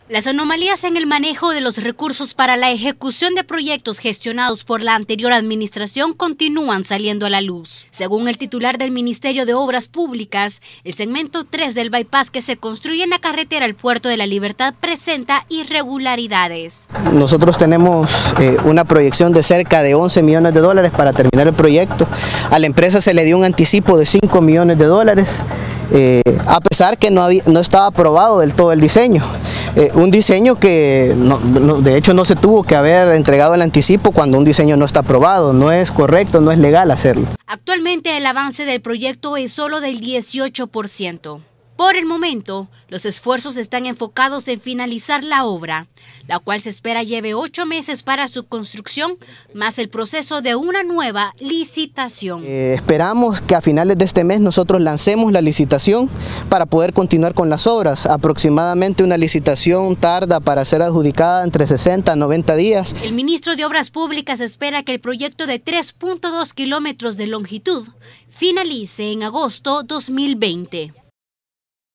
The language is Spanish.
Las anomalías en el manejo de los recursos para la ejecución de proyectos gestionados por la anterior administración continúan saliendo a la luz. Según el titular del Ministerio de Obras Públicas, el segmento 3 del bypass que se construye en la carretera al Puerto de la Libertad presenta irregularidades. Nosotros tenemos una proyección de cerca de 11 millones de dólares para terminar el proyecto. A la empresa se le dio un anticipo de 5 millones de dólares. A pesar que no estaba aprobado del todo el diseño. Un diseño que de hecho no se tuvo que haber entregado el anticipo cuando un diseño no está aprobado. No es correcto, no es legal hacerlo. Actualmente el avance del proyecto es solo del 18%. Por el momento, los esfuerzos están enfocados en finalizar la obra, la cual se espera lleve 8 meses para su construcción, más el proceso de una nueva licitación. Esperamos que a finales de este mes nosotros lancemos la licitación para poder continuar con las obras. Aproximadamente una licitación tarda para ser adjudicada entre 60 a 90 días. El ministro de Obras Públicas espera que el proyecto de 3.2 kilómetros de longitud finalice en agosto 2020.